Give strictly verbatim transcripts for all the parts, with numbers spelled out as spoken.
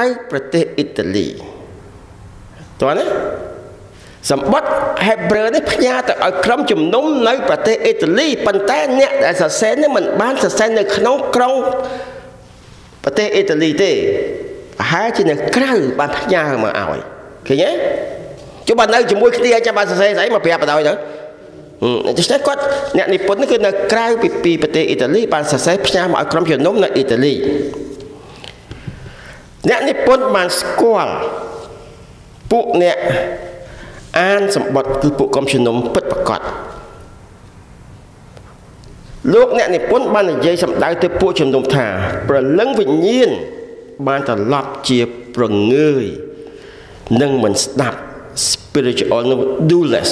ប្រទេសអ៊ីតាលីតើណាសម្បត្តិ Hebrew នេះផ្ញើទៅឲ្យក្រុមជំនុំនៅប្រទេសអ៊ីតាលីប៉ុន្តែអ្នកដែលសរសេរនេះមិនបានសរសេរនៅក្នុងក្រុងប្រទេសអ៊ីតាលីទេប្រហែលជានៅក្រៅបានផ្ញើមកឲ្យឃើញទេចុះបើនៅជាមួយគ្នាចាំបានសរសេរស្អីមកប្រាប់បដ ாய் ទៅដូច្នេះគាត់អ្នកនិពន្ធនេះគឺនៅក្រៅពីពីប្រទេសអ៊ីតាលីបានសរសេរផ្ញើមកឲ្យក្រុមជំនុំនៅអ៊ីតាលីអ្នកនិពន្ធបានស្គាល់ពួកអ្នកអានសម្បត្តិគឺពួកក្រុមជំនុំពិតប្រាកដលោកអ្នកនិពន្ធបាននិយាយសម្ដៅទៅពួកជំនុំថាព្រលឹងវិញ្ញាណបានត្រឡប់ជាប្រងើយនិងមិនស្ដាប់ spiritual doulless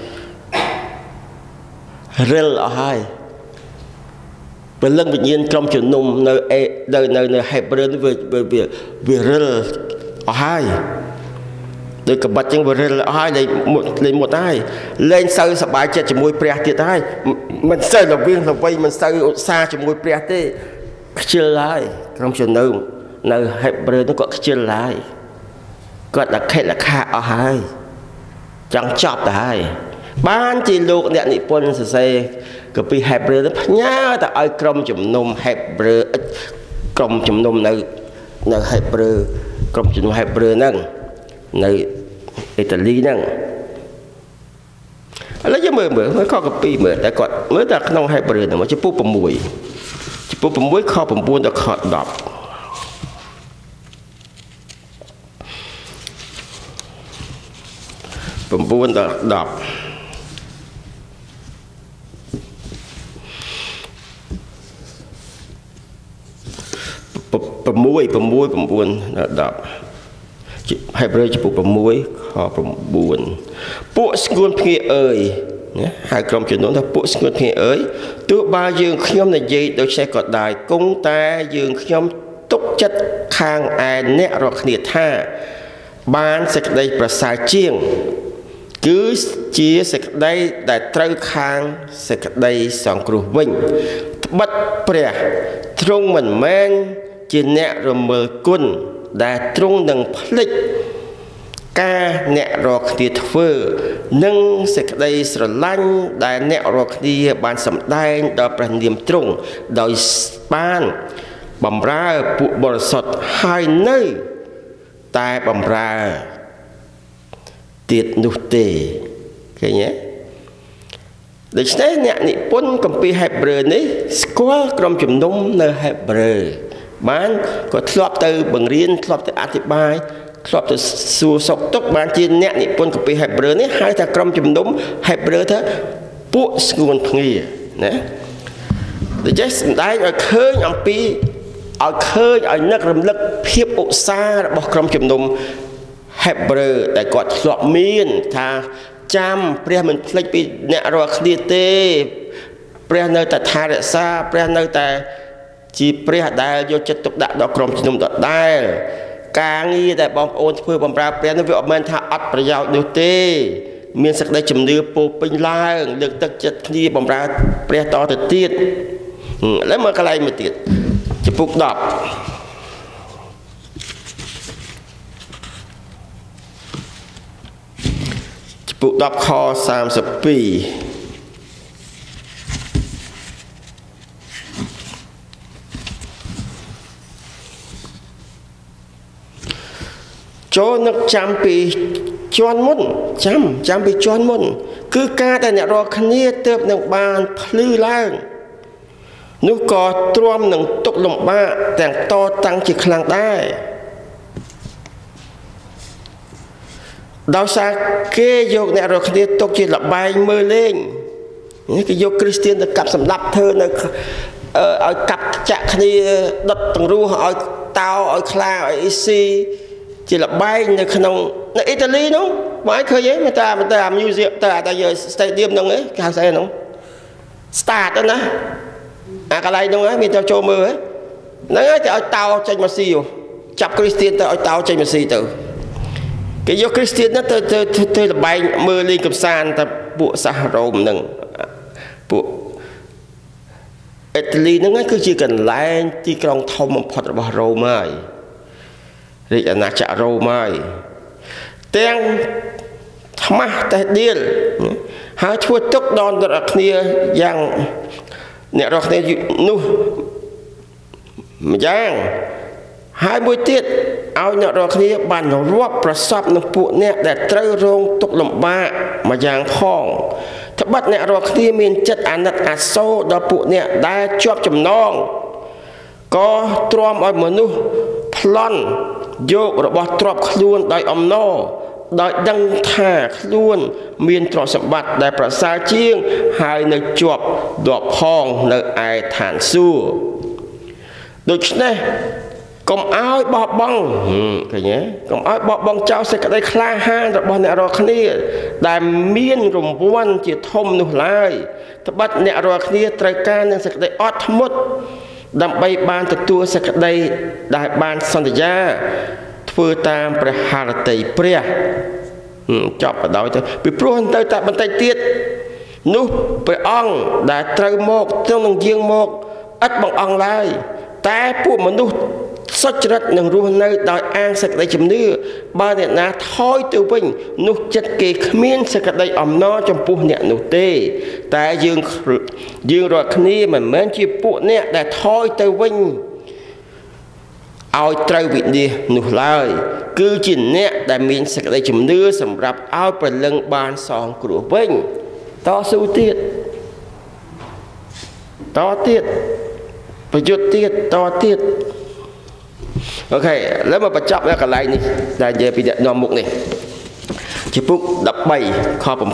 រិលអស់ហើយព្រលឹងវិញ្ញាណក្រុមជំនុំនៅនៅនៅនៅ Hebrew វាវារិលអស់ហើយដោយកបាត់ចឹងវារិលអស់ហើយលេងលេងមុតហើយលេងសូវសប្បាយចិត្តជាមួយព្រះទៀតហើយមិនសូវរវាងរវៃមិនសូវឧស្សាហ៍ជាមួយព្រះទេខ្ជិលហើយក្រុមជំនុំនៅ Hebrew នោះគាត់ខ្ជិលហើយគាត់លខិលខាអស់ហើយចង់ចប់ទៅហើយបានជាលោកអ្នកនិពន្ធសរសេរកាពី Hebrew ទៅផ្ញើទៅឲ្យក្រុមជំនុំ Hebrew ក្រុមជំនុំនៅនៅ Hebrew ក្រុមជំនុំ Hebrew ហ្នឹងនៅអ៊ីតាលីហ្នឹងឥឡូវយើងមើលមើលមើលខកាពីមើលតែគាត់មើលតែក្នុង Hebrew ហ្នឹងចំពោះ6ចំពោះ6ខ9ដល់ខ109ដល់10 6 6 9ដល់10 Hebrew ចំពោះ6ខ9ពួកស្ងួនភ្ងាអើយណាហើយក្រុមជំនុំថាពួកស្ងួនភ្ងាអើយទោះបើយើងខ្ញុំនិយាយដូចនេះក៏ដែរគង់តែយើងខ្ញុំទុកចិត្តខាងឯអ្នករាល់គ្នាថាបានសេចក្តីប្រសើរជាងគឺជាសេចក្តីដែលត្រូវខាងសេចក្តីសង្គ្រោះវិញត្បិតព្រះទ្រង់មិនមែនជាអ្នករមើលគុណដែលទ្រង់នឹងផ្លិចការអ្នករាល់គ្នាធ្វើនិងសេចក្តីស្រឡាញ់ដែលអ្នករាល់គ្នាបានសម្ដែងដល់ព្រះនាមទ្រង់ដោយបានបំរើពួកបរិសុទ្ធហើយនៅតែបំរើទៀតនោះទេឃើញទេដូច្នេះអ្នកនិពន្ធគម្ពីរ Hebrew នេះស្គាល់ក្រុមជំនុំនៅ Hebrew បានគាត់ធ្លាប់ទៅបង្រៀនធ្លាប់ទៅអធិប្បាយធ្លាប់ទៅសួរសុខទុក្ខបានជាអ្នកនិពន្ធគម្ពីរ Hebrew នេះហៅថាក្រុមជំនុំ Hebrew ថាពួកស្ងួនភ្ងាណាដូច្នេះសម្ដែងឲ្យឃើញអំពីឲ្យឃើញឲ្យនឹករំលឹកភាពឧស្សាហ៍របស់ក្រុមជំនុំ Hebrew ដែលគាត់ធ្លាប់មានថាចាំព្រះមិនភ្លេចពីអ្នករាល់គ្នាទេព្រះនៅតែថែរក្សាព្រះនៅតែជាព្រះដែលយកចិត្តទុកដាក់ដល់ក្រុមជំនុំដដែលការងារដែលបងប្អូនធ្វើបម្រើព្រះនោះវាអត់មែនថាអត់ប្រយោជន៍នោះទេមានសេចក្តីជំនឿពោពេញឡើងលើកទឹកចិត្តគ្នាបម្រើព្រះតទៅទៀតឥឡូវមើលកន្លែងមួយទៀតចំពុក10ចំពុក10ខ32ចូលនឹកចាំពីជាន់មុនចាំចាំពីជាន់មុនគឺការដែលអ្នករាល់គ្នាទើបនឹងបានភ្លឺឡើងនោះក៏ទ្រាំនឹងទុកលំបាកទាំងតតាំងជាខ្លាំងដែរដោយសារគេយកអ្នករាល់គ្នាទុកជាលបែងមើលលេងនេះគេយកគ្រីស្ទានទៅកាប់សម្លាប់ធ្វើនៅឲ្យកាប់ចាក់គ្នាដុតទាំងរស់ឲ្យតោឲ្យខ្លាឲ្យអ៊ីស៊ីជាលបែងនៅក្នុងនៅអ៊ីតាលីនោះបងឃើញទេតែតែអា museum តែតែ stadium ហ្នឹងឯងគេហៅស្អីហ្នឹង start ហ្នឹងណាអាកន្លែងហ្នឹងឯងមានទៅចូលមើលហ្នឹងហើយទៅឲ្យតោចេញមកស៊ីចាប់គ្រីស្ទានទៅឲ្យតោចេញមកស៊ីទៅគេយកគ្រីស្ទានហ្នឹងទៅទៅទៅលបែងមើលលេងកំសាន្តតែពួកសាសរ៉ូមហ្នឹងពួកអ៊ីតាលីហ្នឹងគឺជាកន្លែងទីក្រុងធំបំផុតរបស់រ៉ូមហើយរាជអាណាចក្ររ៉ូមហើយទាំងថ្មាស់តែដៀលហើយធ្វើទុកដល់អ្នកគ្នាយ៉ាងអ្នករកគ្នានោះម្យ៉ាងហើយមួយទៀតឲ្យអ្នករកគ្នាបានរាប់ប្រសពនឹងពួកអ្នកដែលត្រូវរងទុក្ខលំបាកម្យ៉ាងផងត្បិតអ្នករកគ្នាមានចិត្តអាណិតអាសូរដល់ពួកអ្នកដែលជាប់ចំណងក៏ទ្រាំឲ្យមនុស្សប្លន់យករបស់ទ្រព្យខ្លួនដោយអំណរដោយដឹងថាខ្លួនមានទ្រព្យសម្បត្តិដែលប្រសើរជាងហើយនៅជាប់ដបផងនៅឯឋានសួគ៌ដូច្នេះកុំឲ្យបោះបង់ឃើញទេកុំឲ្យបោះបង់ចោលសេចក្តីក្លាហានរបស់អ្នករាល់គ្នាដែលមានរង្វាន់ជាធំនោះឡើយត្បិតអ្នករាល់គ្នាត្រូវការនឹងសេចក្តីអត់ធ្មត់ដើម្បីបានទទួលសេចក្តីដែលបានសន្យាធ្វើតាមព្រះハរតីព្រះចប់បដោយទៅពីព្រោះទៅតែបន្តិចទៀតនោះព្រះអង្គដែលត្រូវមកទ្រង់នឹងយាងមកឥតបង្អង់ឡើយតែពួកមនុស្សសុចរិតនឹងរស់នៅដោយអាងសេចក្តីជំនឿបើអ្នកណាថយទៅវិញនោះចិត្តគេគ្មានសេចក្តីអំណរចំពោះអ្នកនោះទេតែយើងយើងរាល់គ្នាមិនមែនជាពួកអ្នកដែលថយទៅវិញឲ្យត្រូវវិនិច្ឆ័យនោះឡើយគឺជាអ្នកដែលមានសេចក្តីជំនឿសម្រាប់ឲ្យប្រលឹងបានសងគ្រោះវិញតស៊ូទៀតតទៀតប្រយុទ្ធទៀតតទៀតអូខេឥឡូវមកបញ្ចប់នៅកន្លែងនេះដែលនិយាយពីអ្នកនាំមុខនេះជាពុកដប់បីខbảy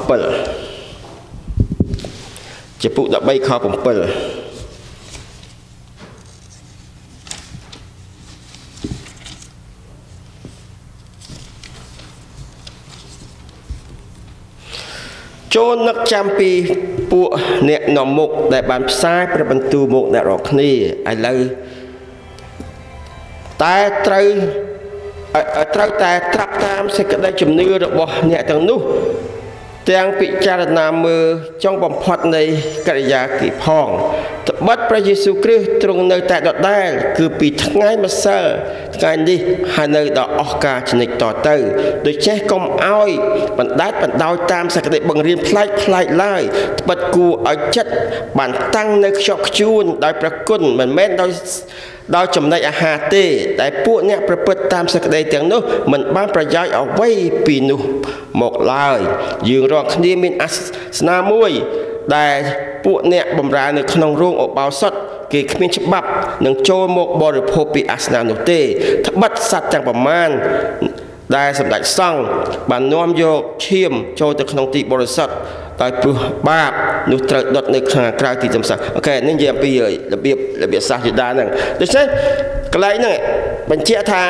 ជាពុកដប់បីខbảyចូលនឹកចាំពីពួកអ្នកនាំមុខដែលបានផ្សាយព្រះបន្ទូលមកអ្នករាល់គ្នាឥឡូវតែត្រូវត្រូវតែត្រាប់តាមសេចក្តីជំនឿរបស់អ្នកទាំងនោះទាំងពិចារណាមើលចុងបំផុតនៃកិរិយាគិផងត្បិតព្រះយេស៊ូវគ្រីស្ទទ្រង់នៅតែដដែលគឺពីថ្ងៃម្សិលថ្ងៃនេះហើយនៅដល់អស់កាលជនិតតទៅដូច្នេះកុំឲ្យបណ្ដាច់បណ្ដោយតាមសេចក្តីបង្រៀនផ្លែកផ្លែកឡើយត្បិតគួរឲ្យចិត្តបានតាំងនៅខ្ជាប់ខ្ជួនដោយព្រះគុណមិនមែនដោយដោយចំណែកអាហារទេតែពួកអ្នកប្រព្រឹត្តតាមសេចក្តីទាំងនោះមិនបានប្រយោជន៍អ្វីពីនោះមកឡើយយើងរាល់គ្នាមានអាសនាមួយដែលពួកអ្នកបម្រើនៅក្នុងរោងឧបោសថគេគ្មានច្បាប់នឹងចូលមកបរិភោគពីអាសនានោះទេត្បិតសត្វទាំងប្រមាណដែលសម្ដេចសង្ឃបាននាំយកឈាមចូលទៅក្នុងទីបរិសុទ្ធដោយព្រោះបាបនោះត្រូវដុតនៅខាងក្រៅទីសំសាអូខេនេះនិយាយអំពីរបៀបរបៀបសាសយូដាហ្នឹងដូច្នេះកន្លែងហ្នឹងបញ្ជាក់ថា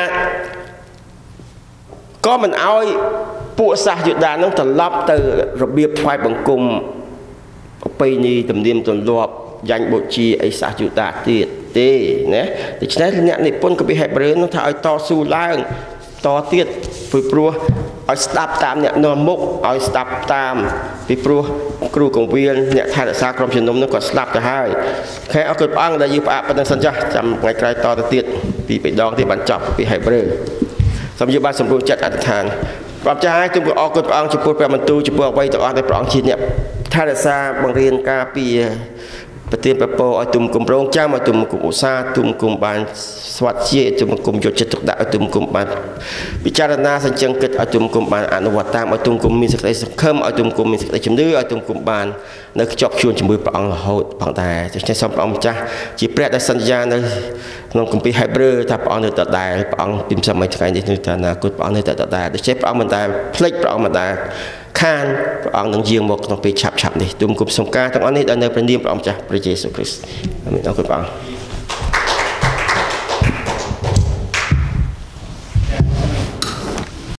ក៏មិនអោយពួកសាសយូដាហ្នឹងត្រឡប់ទៅរបៀបថ្វាយបង្គំប្រពៃណីទំនៀមទម្លាប់យ៉ាញ់បូជាអីសាសយូដាទៀតទេណាដូច្នេះអ្នកនិពន្ធគម្ពីរហេព្រើរនោះថាឲ្យតស៊ូឡើងតទៀតពីព្រោះឲ្យស្ដាប់តាមអ្នកនាំមុខឲ្យស្ដាប់តាមពីព្រោះគ្រូកងវិលអ្នកថែរក្សាក្រុមជំនុំនោះក៏ស្ដាប់ទៅហើយខែអរគុណព្រះអង្គដែលយើងផ្អាកប៉ុណ្្នឹងសិនចាស់ចាំថ្ងៃក្រោយតទៅទៀតពីបេដងទៀតបានចប់ពីហេព្រើរសូមយើងបានសម្រួលចិត្តអធិដ្ឋានព្រះចាស់ហើយខ្ញុំក៏អរគុណព្រះអង្គចំពោះព្រះបន្ទូលចំពោះអ្វីទាំងអស់ដែលព្រះអង្គជាអ្នកថែរក្សាបង្រៀនការពារប្រទានប្រពោឲ្យទុំគុំរងចាំឲ្យទុំគុំឧស្សាហ៍ទុំគុំបានស្វាត់ជាទុំគុំយកចិត្តទុកដាក់ឲ្យទុំគុំបានពិចារណាសញ្ជឹងគិតឲ្យទុំគុំបានអនុវត្តតាមឲ្យទុំគុំមានសេចក្តីសង្ឃឹមឲ្យទុំគុំមានសេចក្តីជំនឿឲ្យទុំគុំបាននៅខ្ជាប់ខ្ជួនជាមួយព្រះអង្គរហូតផងដែរដូច្នេះសូមព្រះអង្គម្ចាស់ជាព្រះដែលសន្យានៅក្នុងគម្ពីរហេព្រើរថាព្រះអង្គនៅដដែលព្រះអង្គពីម្សិលមិញថ្ងៃនេះនៅតែអនាគតព្រះអង្គនៅតែដដែលដូច្នេះព្រះអង្គមិនដែលភ្លេចព្រះអង្គមិនដែលខានព្រះអង្គនឹងយាងមកក្នុងពេលឆាប់ឆាប់នេះទុំគុំសង្ការទាំងអស់នេះដល់នៅព្រះនាមព្រះអង្គម្ចាស់ព្រះយេស៊ូវគ្រីស្ទអាមែនអរគុណព្រះអង្គ